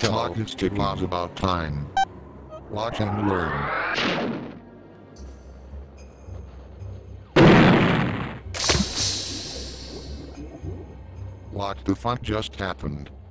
Talking stick was about time. Watch and learn. What the fuck just happened?